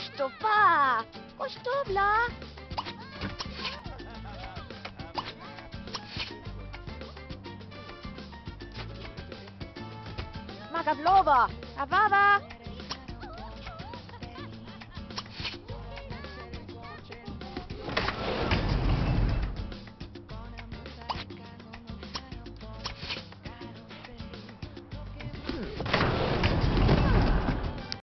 Gusto pa! Gusto, bla! Smaga vlova! A baba!